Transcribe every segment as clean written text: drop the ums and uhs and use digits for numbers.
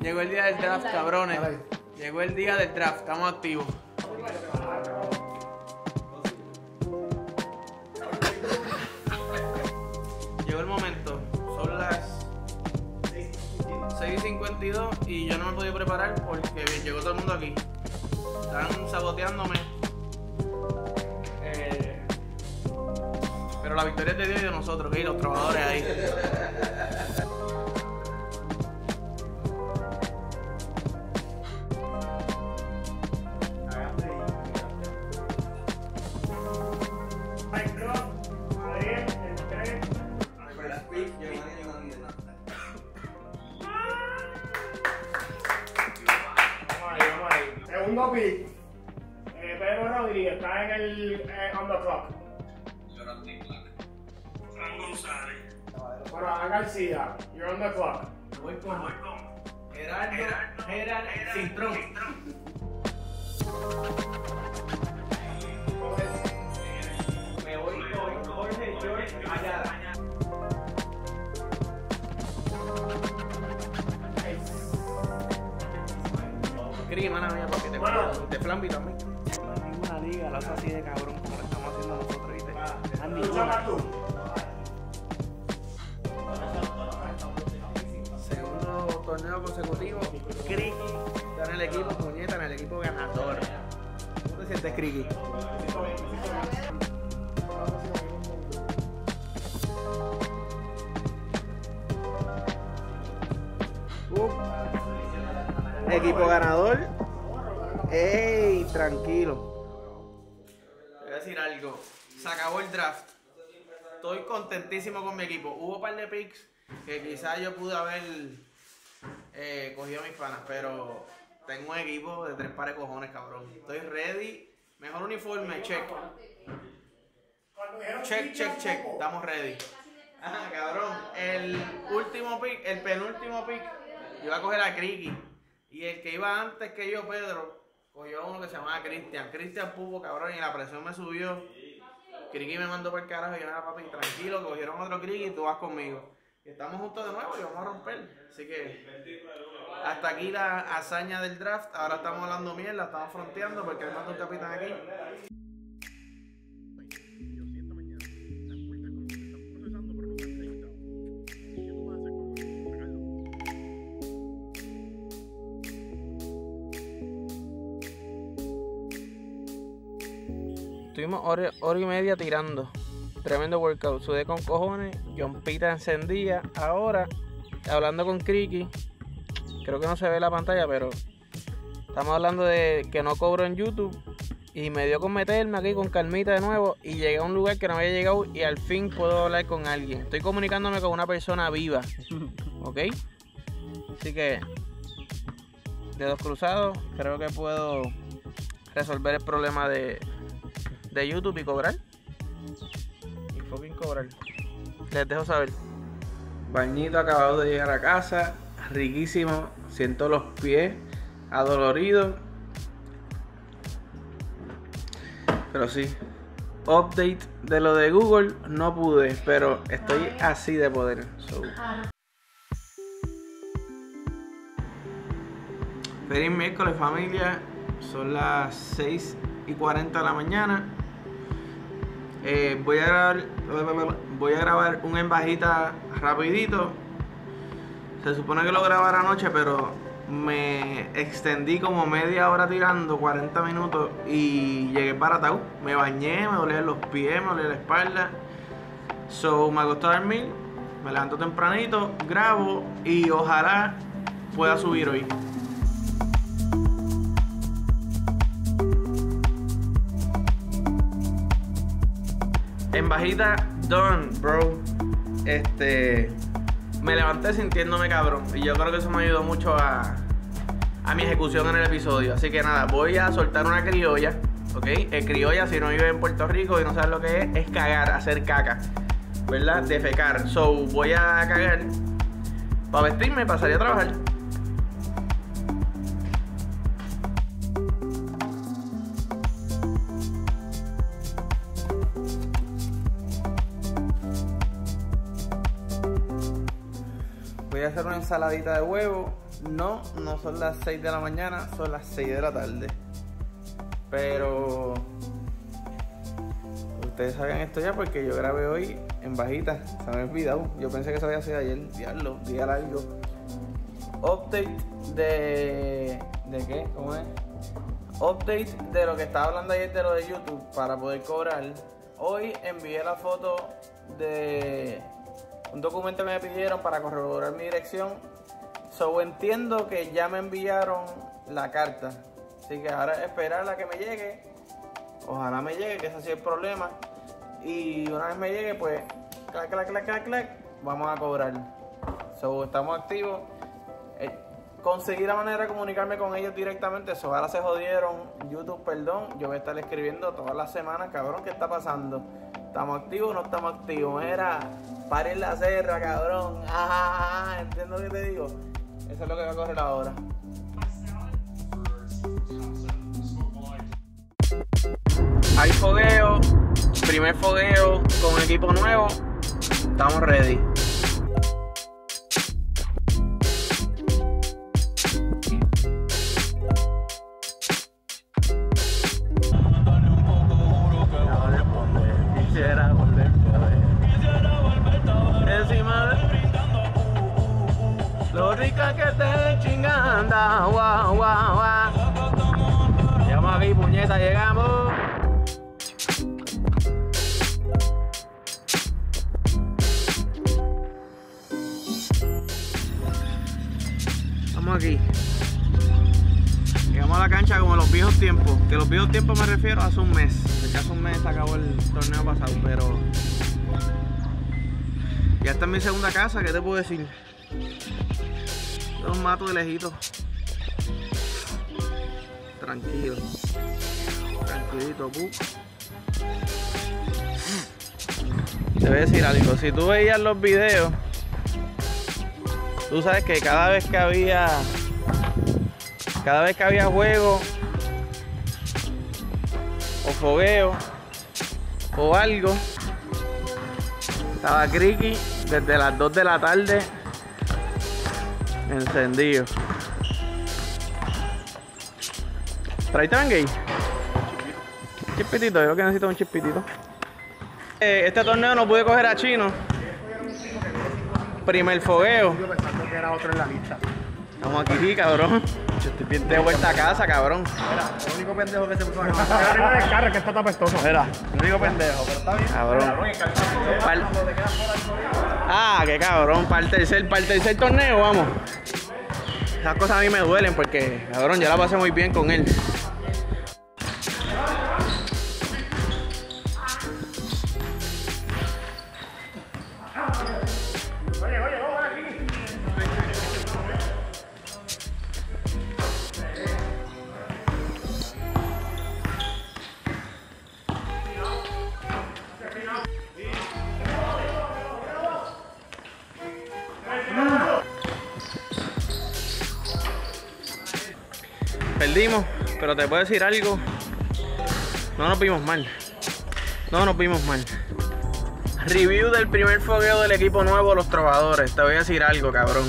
Llegó el día del draft, cabrones. Llegó el día del draft, estamos activos. Llegó el momento, son las 6:52 y yo no me he podido preparar porque llegó todo el mundo aquí. Están saboteándome. Pero la victoria es de Dios y de nosotros, ¿ok? Los trabajadores ahí. Segundo pick, Pedro Rodríguez está en el on the clock. Fran González. Bueno, Ana García, you're on the clock. Voy con Gerardo Cintrón. Me voy con Jorge George Ayala. Cris, mala mía, porque te de Flamby también. No hay ninguna liga, la otra así de cabrón como la estamos haciendo nosotros, ¿viste? No hay ninguna. Segundo torneo consecutivo, Criki está en el equipo, puñeta, en el equipo ganador. ¿Cómo te sientes, Criki? Equipo ganador. Ey, tranquilo. Te voy a decir algo. Se acabó el draft. Estoy contentísimo con mi equipo. Hubo un par de picks que quizás yo pude haber cogido a mis panas, pero tengo un equipo de 3 pares de cojones, cabrón. Estoy ready. Mejor uniforme, check. Check. Estamos ready. Ajá, cabrón. El último pick, el penúltimo pick, yo iba a coger a Criki. Y el que iba antes que yo, Pedro, cogió uno que se llamaba Cristian. Cristian Pupo, cabrón, y la presión me subió. Criki me mandó por el carajo y yo, nada, papi, tranquilo, que cogieron otro Criki y tú vas conmigo. Y estamos juntos de nuevo y vamos a romper. Así que hasta aquí la hazaña del draft. Ahora estamos hablando mierda, estamos fronteando porque hay más de un capitán aquí. Estuvimos hora y media tirando. Tremendo workout. Sudé con cojones. John Pita encendía. Ahora, hablando con Criki. Creo que no se ve la pantalla, pero estamos hablando de que no cobro en YouTube. Y me dio con meterme aquí con calmita de nuevo. Y llegué a un lugar que no había llegado. Y al fin puedo hablar con alguien. Estoy comunicándome con una persona viva. ¿Ok? Así que, dedos cruzados. Creo que puedo resolver el problema de YouTube y cobrar. Y fucking cobrar. Les dejo saber. Bañito acabado de llegar a casa. Riquísimo. Siento los pies adoloridos. Pero sí. Update de lo de Google. No pude. Pero estoy así de poder. Feliz miércoles, familia. Son las 6:40 de la mañana. Voy a grabar un en bajita rapidito. Se supone que lo grabara anoche, pero me extendí como media hora tirando, 40 minutos, y llegué para Ataú. Me bañé, me dolían los pies, me dolía la espalda. Me acosté a dormir, me levanto tempranito, grabo y ojalá pueda subir hoy. En bajita, done, bro. Me levanté sintiéndome cabrón. Y yo creo que eso me ayudó mucho a mi ejecución en el episodio. Así que nada, voy a soltar una criolla. ¿Ok? Criolla, si no vive en Puerto Rico y no sabes lo que es cagar, hacer caca. ¿Verdad? Defecar. Voy a cagar para vestirme y para salir a trabajar. Voy a hacer una ensaladita de huevo no son las 6 de la mañana, son las 6 de la tarde. Pero ustedes saben esto ya porque yo grabé hoy en bajita. Se me había olvidado. Yo pensé que se había sido ayer. Diablo, día largo. Update de qué? ¿Cómo es? Update de lo que estaba hablando ayer de lo de YouTube para poder cobrar. Hoy envié la foto de un documento que me pidieron para corroborar mi dirección. So entiendo que ya me enviaron la carta. Así que ahora esperar a que me llegue. Ojalá me llegue, que ese ha sido el problema. Y una vez me llegue, pues clac, clac, clac, clac, clac, vamos a cobrar. So estamos activos. Conseguí la manera de comunicarme con ellos directamente. So ahora se jodieron. YouTube, perdón. Yo voy a estar escribiendo todas las semanas, cabrón, ¿qué está pasando? ¿Estamos activos o no estamos activos? Era, paren la serra, cabrón. Entiendo lo que te digo. Eso es lo que va a correr ahora. Hay fogueo, primer fogueo con un equipo nuevo. Estamos ready. Quisiera volver Encima de lo rica que te chinganda, guau, guau, guau. Llegamos aquí, puñeta, llegamos. Estamos aquí. Llegamos a la cancha como en los viejos tiempos. Que los viejos tiempos me refiero a hace un mes. Porque hace un mes se acabó el torneo pasado, pero ya está en mi segunda casa, ¿qué te puedo decir? Los mato de lejitos. Tranquilo. Tranquilito, pu. Te voy a decir algo. Si tú veías los videos, tú sabes que cada vez que había juego o fogueo o algo, estaba Criqui desde las 2 de la tarde encendido. ¿Traiste Bengay? Chispitito, yo que necesito un chispitito. Este torneo no pude coger a Chino. Primer fogueo. Yo pensando que era otro en la lista. Estamos aquí, cabrón. Yo estoy bien de vuelta a casa, cabrón. Mira, el único pendejo que se puso a grabar. Arriba del carro, que está tapestoso. Mira, el único pendejo, pero está bien. Cabrón. Qué cabrón. Para el tercer torneo, vamos. Esas cosas a mí me duelen porque, cabrón, yo la pasé muy bien con él. Oye, vamos aquí. Perdimos, pero te puedo decir algo. No nos vimos mal. No nos vimos mal. Review del primer fogueo del equipo nuevo, los Trovadores. Te voy a decir algo, cabrón.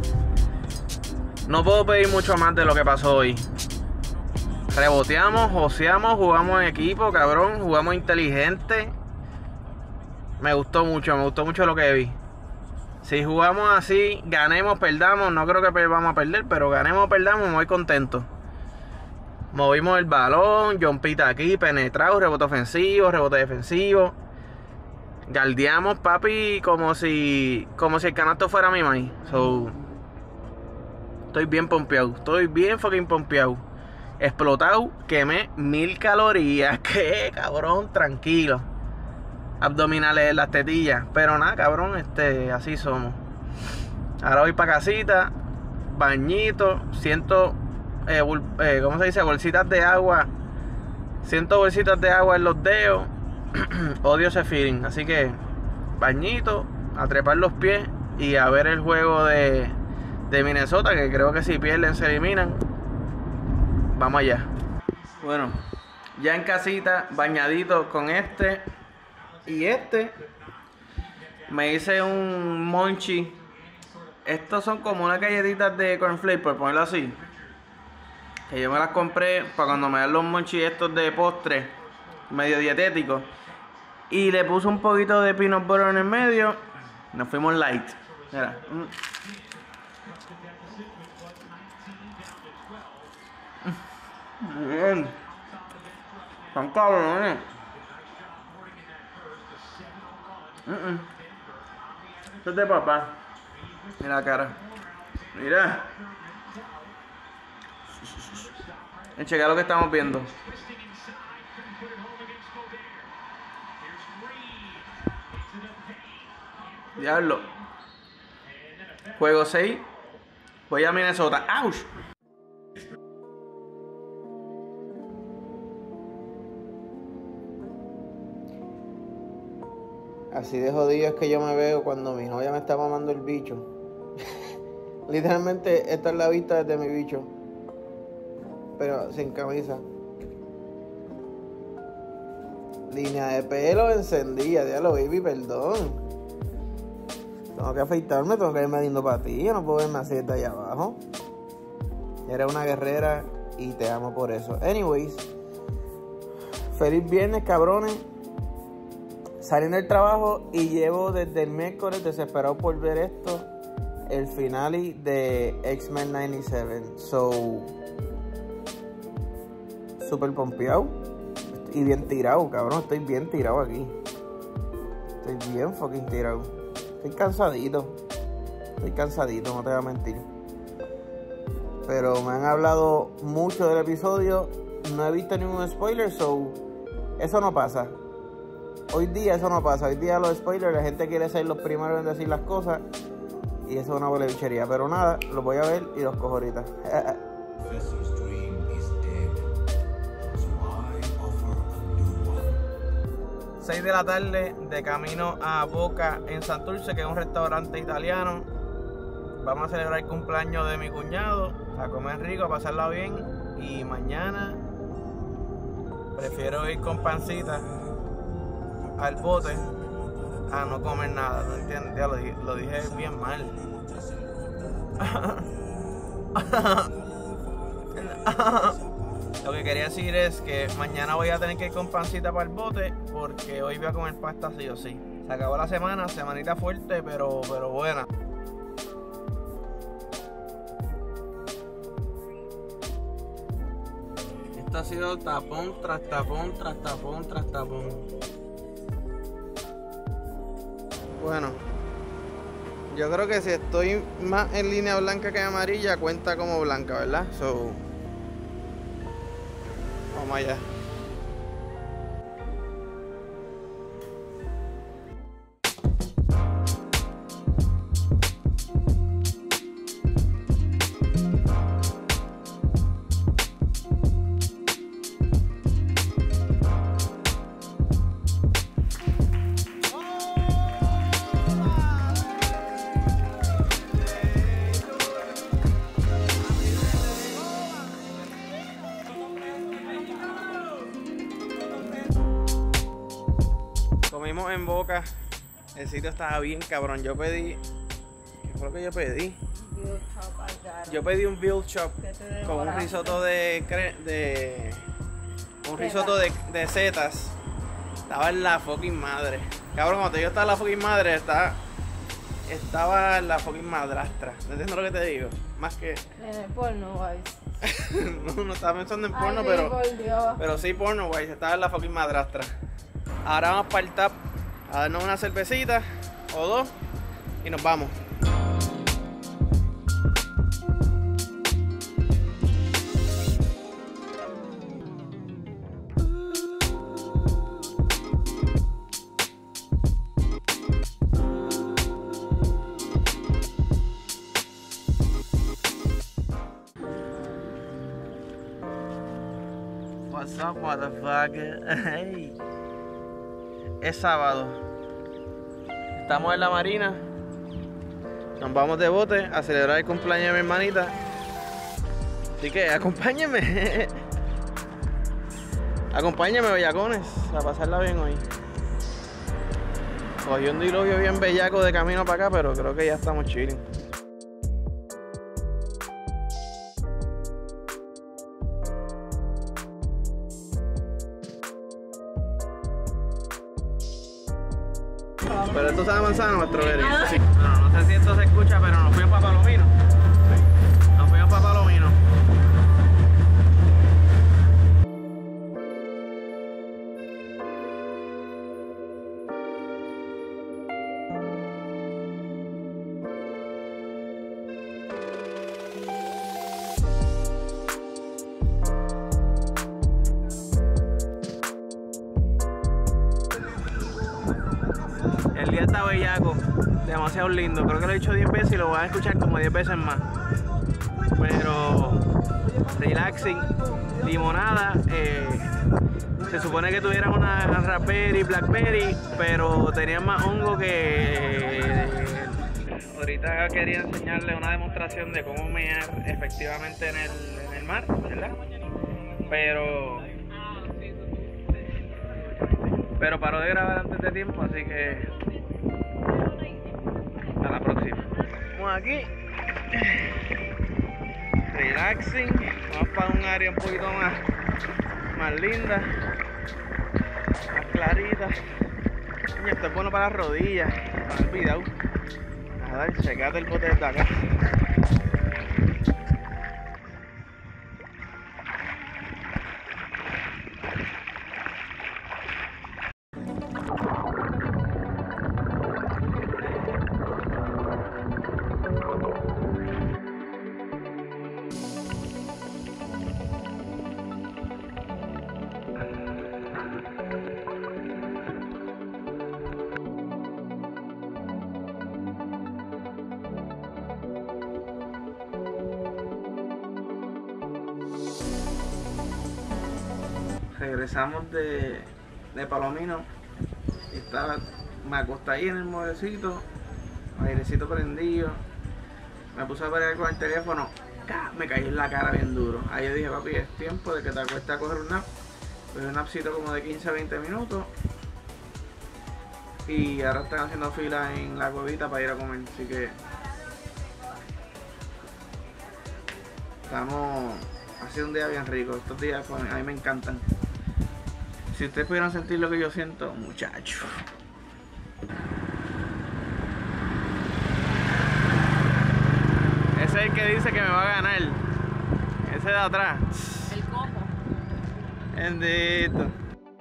No puedo pedir mucho más de lo que pasó hoy. Reboteamos, joseamos, jugamos en equipo, cabrón. Jugamos inteligente. Me gustó mucho lo que vi. Si jugamos así, ganemos, perdamos. No creo que vamos a perder, pero ganemos, perdamos, me voy contento. Movimos el balón, jumpita aquí, penetrado, rebote ofensivo, rebote defensivo. Guardiamos, papi, como si el canasto fuera mi maíz. So, estoy bien pompeado, estoy bien fucking pompeado. Explotado, quemé 1000 calorías. ¿Qué, cabrón? Tranquilo. Abdominales en las tetillas. Pero nada, cabrón, así somos. Ahora voy para casita, bañito, siento, ¿cómo se dice? Bolsitas de agua. Siento bolsitas de agua en los dedos. Odio ese feeling. Así que, bañito, a trepar los pies y a ver el juego de Minnesota, que creo que si pierden se eliminan. Vamos allá. Bueno, ya en casita, bañadito con y me hice un monchi Estos son como unas galletitas de cornflakes, por ponerlo así. Que yo me las compré para cuando me dan los monchis estos de postre, medio dietéticos. Y le puse un poquito de peanut butter en el medio. Nos fuimos light. Mira. Bien. Están cabrones. Esto es de papá. Mira la cara. Mira. Checa lo que estamos viendo. Diablo. Juego 6. Voy a Minnesota. ¡Auch! Así de jodido es que yo me veo cuando mi novia me está mamando el bicho. Literalmente esta es la vista de mi bicho. Pero sin camisa. Línea de pelo encendida. Diablo, baby, perdón. Tengo que afeitarme, tengo que irme lindo para ti. Yo no puedo verme así de allá abajo. Eres una guerrera y te amo por eso. Anyways, feliz viernes, cabrones. Salí del trabajo y llevo desde el miércoles desesperado por ver esto. El finale de X-Men 97. So, super pompeado. Y bien tirado, cabrón. Estoy bien tirado aquí. Estoy bien fucking tirado. Estoy cansadito. No te voy a mentir. Pero me han hablado mucho del episodio. No he visto ningún spoiler, so eso no pasa. Hoy día eso no pasa. Hoy día los spoilers, la gente quiere ser los primeros en decir las cosas. Y eso es una bola de bichería. Pero nada, los voy a ver y los cojo ahorita. 6 de la tarde, de camino a Boca en Santurce, que es un restaurante italiano. Vamos a celebrar el cumpleaños de mi cuñado, a comer rico, a pasarla bien. Y mañana prefiero ir con pancita al bote a no comer nada, ¿no entiendes? Ya lo dije bien mal. Lo que quería decir es que mañana voy a tener que ir con pancita para el bote porque hoy voy a comer pasta sí o sí. Se acabó la semana, semanita fuerte, pero buena. Esto ha sido tapón tras tapón tras tapón tras tapón. Bueno, yo creo que si estoy más en línea blanca que amarilla, cuenta como blanca, ¿verdad? So, vamos allá. Comimos en Boca, el sitio estaba bien cabrón. Yo pedí, ¿qué fue lo que yo pedí? Yo pedí un veal chop con un risotto de setas. Estaba en la fucking madre. Cabrón, cuando yo estaba en la fucking madre, estaba en la fucking madrastra. ¿No entiendes lo que te digo? Más que... En el porno, guys. no estaba pensando en porno, Ay, pero sí porno, guay. Estaba en la fucking madrastra. Ahora vamos para el tap a darnos una cervecita o dos y nos vamos. What's up, motherfucker? Hey. Es sábado. Estamos en la marina. Nos vamos de bote a celebrar el cumpleaños de mi hermanita. Así que acompáñenme. Acompáñenme, bellacones, a pasarla bien hoy. Cogí un diluvio bien bellaco de camino para acá, pero creo que ya estamos chilling. Pero esto sabe a manzana o strawberry. Sí. Bueno, no sé si esto se escucha, pero nos fuimos para Palomino. Nos fuimos para Palomino. El día está bellaco, demasiado lindo. Creo que lo he dicho 10 veces y lo voy a escuchar como 10 veces más. Pero relaxing, limonada. Se supone que tuviera una raspberry, blackberry, pero tenía más hongo que... Ahorita quería enseñarles una demostración de cómo mear efectivamente en el mar, ¿verdad? Pero paró de grabar antes de tiempo, así que hasta la próxima. Vamos aquí, relaxing, vamos para un área un poquito más linda, más clarita. Y esto es bueno para las rodillas, para el video. A ver, checate el bote de acá. Regresamos de Palomino y me acosté ahí en el mueblecito, airecito prendido, me puse a pelear con el teléfono, me caí en la cara bien duro. Ahí yo dije, papi, es tiempo de que te acuestes a coger un nap. Cogí un napcito como de 15 a 20 minutos y ahora están haciendo fila en la cuevita para ir a comer, así que ha sido un día bien rico. Estos días a mí me encantan. Si ustedes pudieran sentir lo que yo siento, muchachos. Ese es el que dice que me va a ganar. Ese de atrás. El cojo. Bendito.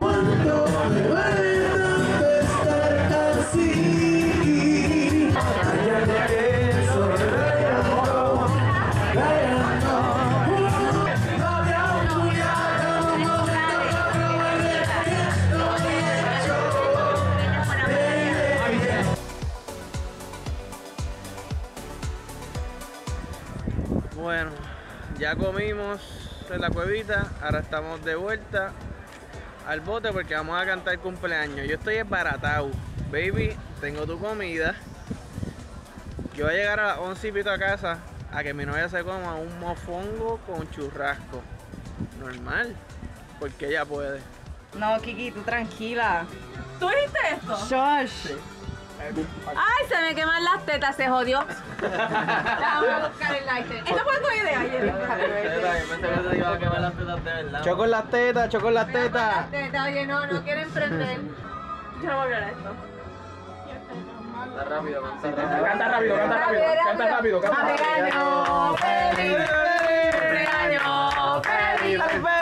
Bueno, ya comimos en la cuevita, ahora estamos de vuelta al bote porque vamos a cantar cumpleaños. Yo estoy esbaratado, baby, tengo tu comida. Yo voy a llegar a las 11 y pico a casa a que mi novia se coma un mofongo con churrasco. Normal, porque ella puede. No, Kiki, tú tranquila. ¿Tú dijiste esto? Josh. Ay, se me queman las tetas, se jodió. La voy a buscar el lighter. Esta fue tu idea, Jerry. Choco en las tetas, choco en las tetas. Oye, no quieren prender. Yo no voy a hablar esto. Canta rápido, canta rápido. Cumpleaños feliz, cumpleaños feliz,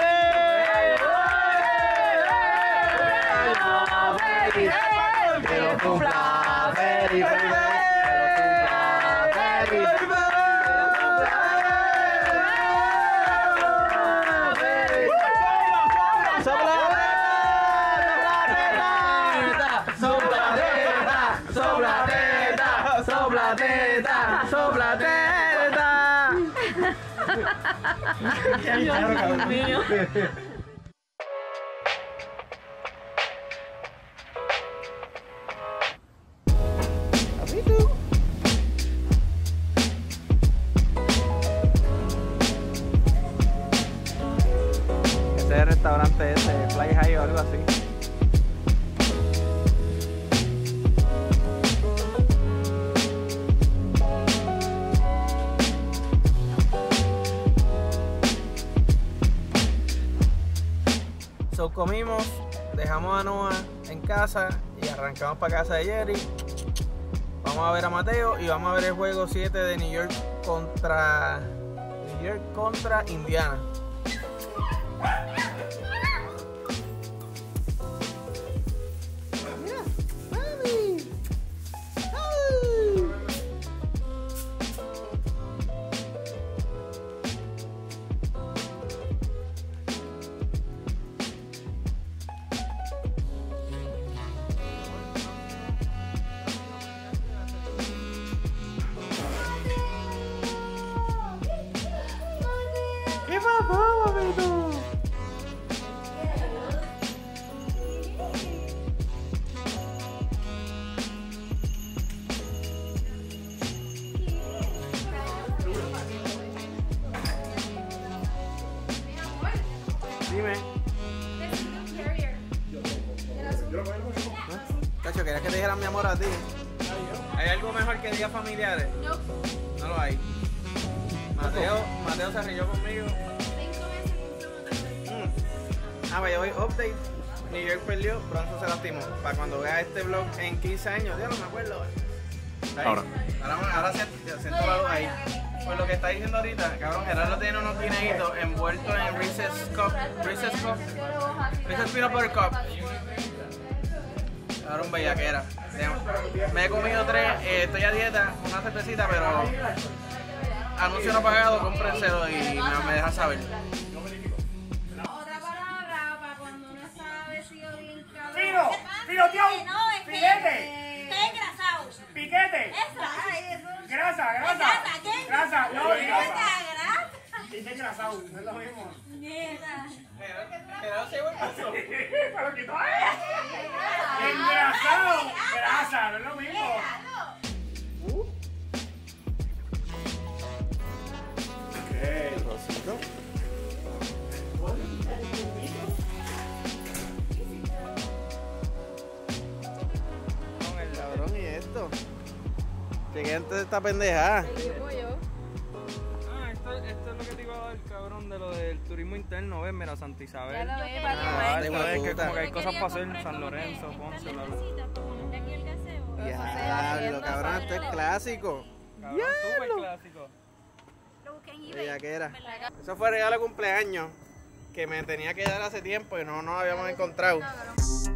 Dios mío. Ese es el restaurante ese, Fly High o algo así. dejamos a Noah en casa y arrancamos para casa de Jerry. Vamos a ver a Mateo y vamos a ver el juego 7 de New York contra Indiana. ¿Qué pasó, papito? Dime. Cacho, ¿querías que te dijera mi amor a ti? ¿Hay algo mejor que días familiares? No lo hay. Mateo se rió conmigo. Vaya, hoy update. New York perdió, Bronson se lastimó. Para cuando veas este vlog en 15 años, ya no me acuerdo. Ahí. Ahora siento la luz ahí. Pues lo que está diciendo ahorita, cabrón, Gerardo tiene unos guineitos envueltos en Reese's Peanut Butter Cup. Cabrón, bellaquera. Me he comido 3, estoy a dieta, una cervecita, pero anuncio no pagado, cómprenselo y me deja saber. Otra palabra para cuando uno está vestido bien cabrón. ¡Tiro! ¡Tiro, tío! No, es que ¡Piquete! está engrasado. ¡Piquete! Eso. ¡Grasa, grasa! ¿Grasa qué? ¡Grasa! ¡No, grasa! Grasa. Dice engrasado, no es lo mismo. Mierda. Gerardo se vuelve pasó. ¡Pero quitó ¡engrasado! ¡Grasa! No es lo mismo. ¿Qué? Rosito. Con el ladrón y esto. Llegué antes de esta pendejada. Esto es lo que te iba a dar, cabrón, de lo del turismo interno, ves, mira, Santa Isabel. Ya lo ve, Vale, Tú ves que puta. como que hay cosas para hacer, San Lorenzo, Ponce, bla, bla. Diablo, cabrón, esto es clásico. Cabrón, súper clásico. Lo busqué en eBay. Bellaquera. Eso fue regalo de cumpleaños que me tenía que dar hace tiempo y no nos habíamos encontrado.